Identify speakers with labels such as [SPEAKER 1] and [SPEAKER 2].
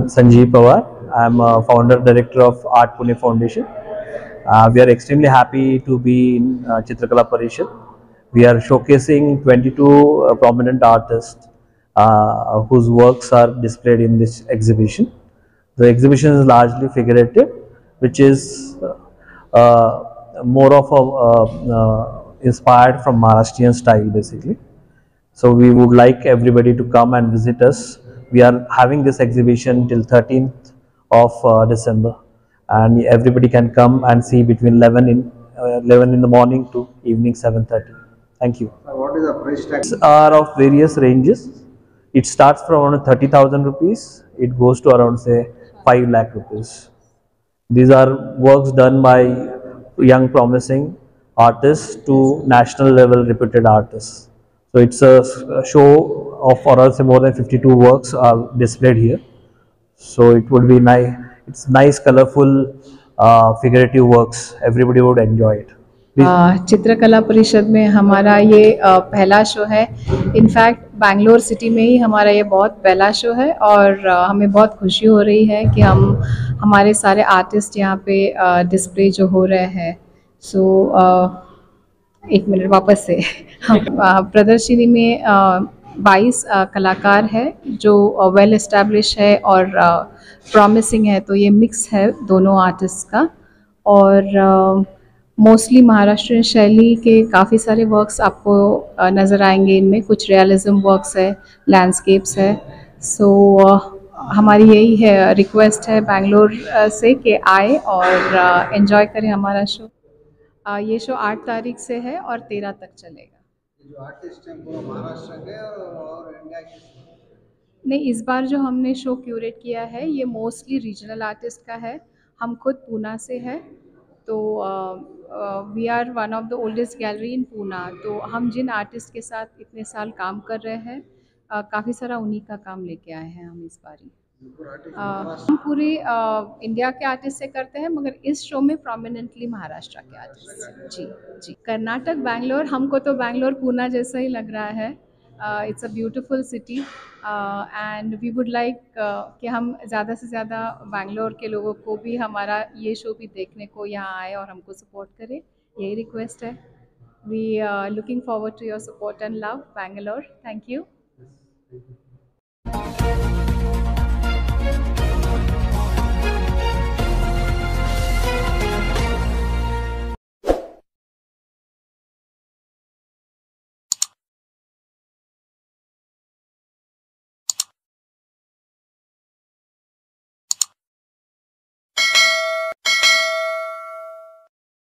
[SPEAKER 1] Sanjeev Pawar. I'm a founder director of Art Pune Foundation. We are extremely happy to be in Chitrakala Parishad. We are showcasing 22 prominent artists whose works are displayed in this exhibition. The exhibition is largely figurative, which is more of a inspired from Maharashtrian style basically. So we would like everybody to come and visit us. We are having this exhibition till 13th of December, and everybody can come and see between 11 in the morning to evening 7:30. Thank you.
[SPEAKER 2] What is the price tag?
[SPEAKER 1] These are of various ranges. It starts from around 30,000 rupees. It goes to around say 5 lakh rupees. These are works done by young promising artists to national level reputed artists. So it's a show of around say more than 52 works are displayed here. So it would be nice. It's nice, colorful, figurative works. Everybody would enjoy it.
[SPEAKER 3] चित्रकला परिषद में हमारा ये पहला show है। In fact Bangalore city में ही हमारा ये बहुत पहला शो है और हमें बहुत खुशी हो रही है कि हमारे सारे आर्टिस्ट यहाँ पे डिस्प्ले जो हो रहे हैं। सो एक मिनट वापस से प्रदर्शनी में 22 कलाकार है जो वेल एस्टैब्लिश है और प्रॉमिसिंग है, तो ये मिक्स है दोनों आर्टिस्ट का। और मोस्टली महाराष्ट्रियन शैली के काफ़ी सारे वर्क्स आपको नज़र आएंगे। इनमें कुछ रियलिज्म वर्क्स है, लैंडस्केप्स है। सो हमारी यही है रिक्वेस्ट है बैंगलोर से कि आए और एंजॉय करें हमारा शो। ये शो 8 तारीख से है और 13 तक चलेगा।
[SPEAKER 2] जो आर्टिस्ट हैं पूरा महाराष्ट्र के और इंडिया के?
[SPEAKER 3] नहीं, इस बार जो हमने शो क्यूरेट किया है ये मोस्टली रीजनल आर्टिस्ट का है। हम खुद पूना से है, तो we are one of the oldest gallery in Poona. तो हम जिन आर्टिस्ट के साथ इतने साल काम कर रहे हैं, काफ़ी सारा उन्हीं का काम लेके आए हैं हम इस बारी। हम पूरे इंडिया के आर्टिस्ट से करते हैं, मगर इस शो में प्रोमिनेंटली महाराष्ट्र के आर्टिस्ट से। जी जी। कर्नाटक बैंगलोर, हमको तो बैंगलोर पूना जैसा ही लग रहा है। It's a beautiful city and we would like कि हम ज़्यादा से ज़्यादा बैंगलोर के लोगों को भी हमारा ये शो भी देखने को यहाँ आए और हमको सपोर्ट करें, यही रिक्वेस्ट है। We looking forward to your support and love Bangalore. Thank you.